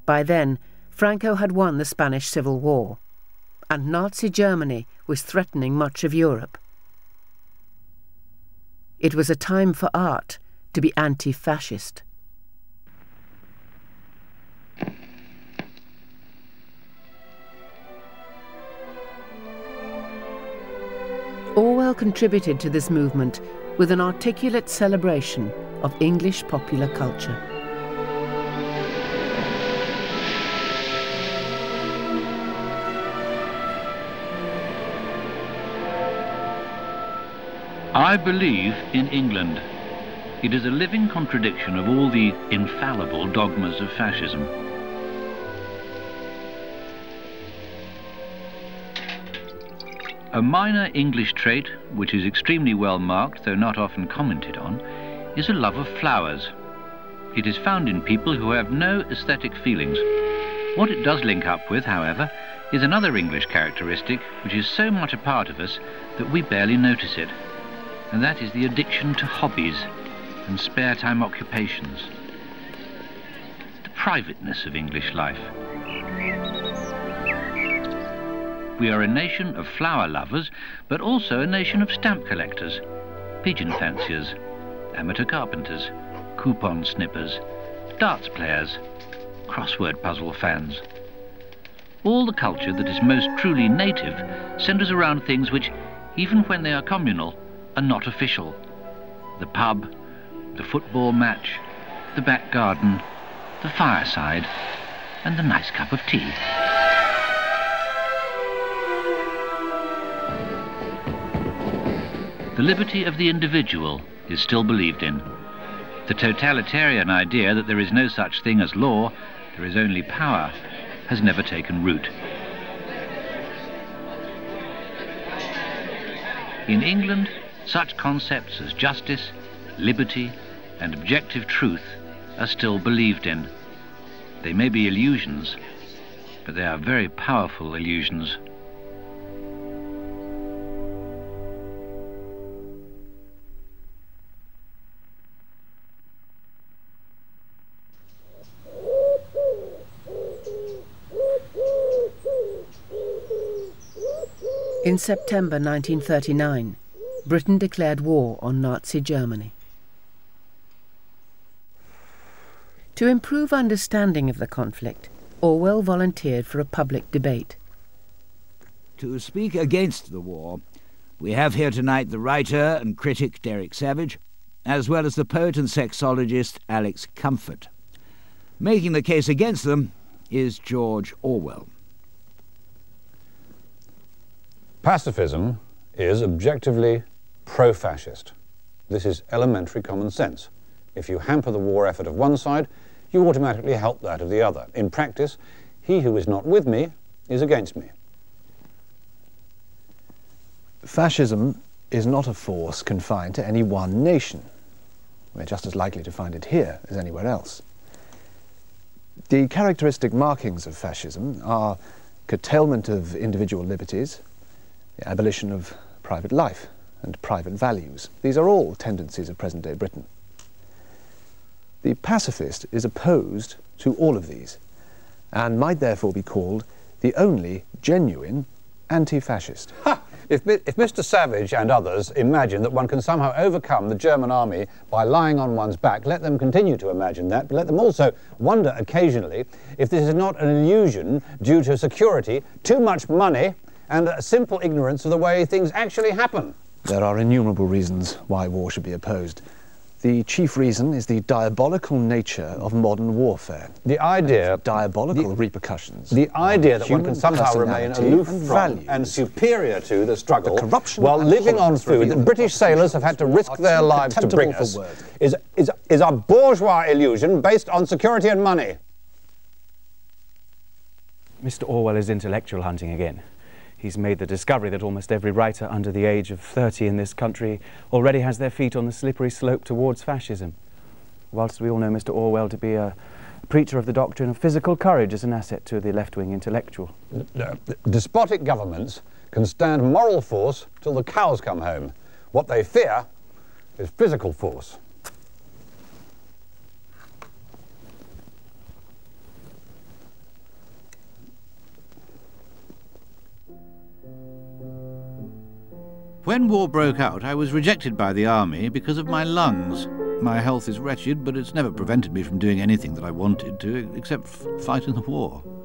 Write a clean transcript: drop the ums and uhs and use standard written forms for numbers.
By then, Franco had won the Spanish Civil War, and Nazi Germany was threatening much of Europe. It was a time for art to be anti-fascist. Orwell contributed to this movement with an articulate celebration of English popular culture. I believe in England. It is a living contradiction of all the infallible dogmas of fascism. A minor English trait, which is extremely well marked, though not often commented on, is a love of flowers. It is found in people who have no aesthetic feelings. What it does link up with, however, is another English characteristic which is so much a part of us that we barely notice it, and that is the addiction to hobbies and spare time occupations. The privateness of English life. We are a nation of flower lovers, but also a nation of stamp collectors, pigeon fanciers, amateur carpenters, coupon snippers, darts players, crossword puzzle fans. All the culture that is most truly native centres around things which, even when they are communal, are not official. The pub, the football match, the back garden, the fireside, and the nice cup of tea. The liberty of the individual is still believed in. The totalitarian idea that there is no such thing as law, there is only power, has never taken root. In England, such concepts as justice, liberty, and objective truth are still believed in. They may be illusions, but they are very powerful illusions. In September 1939, Britain declared war on Nazi Germany. To improve understanding of the conflict, Orwell volunteered for a public debate. To speak against the war, we have here tonight the writer and critic Derek Savage, as well as the poet and sexologist Alex Comfort. Making the case against them is George Orwell. Pacifism is objectively pro-fascist. This is elementary common sense. If you hamper the war effort of one side, you automatically help that of the other. In practice, he who is not with me is against me. Fascism is not a force confined to any one nation. We're just as likely to find it here as anywhere else. The characteristic markings of fascism are curtailment of individual liberties, the abolition of private life and private values. These are all tendencies of present-day Britain. The pacifist is opposed to all of these and might therefore be called the only genuine anti-fascist. If Mr. Savage and others imagine that one can somehow overcome the German army by lying on one's back, let them continue to imagine that, but let them also wonder occasionally if this is not an illusion due to security, too much money, and a simple ignorance of the way things actually happen. There are innumerable reasons why war should be opposed. The chief reason is the diabolical nature of modern warfare. The idea... Diabolical repercussions. The idea that one can somehow remain aloof from and superior to the struggle while living on food that British sailors have had to risk their lives to bring us is a bourgeois illusion based on security and money. Mr. Orwell is intellectual hunting again. He's made the discovery that almost every writer under the age of 30 in this country already has their feet on the slippery slope towards fascism. Whilst we all know Mr. Orwell to be a preacher of the doctrine of physical courage as an asset to the left-wing intellectual. Despotic governments can stand moral force till the cows come home. What they fear is physical force. When war broke out, I was rejected by the army because of my lungs. My health is wretched, but it's never prevented me from doing anything that I wanted to, except fight in the war.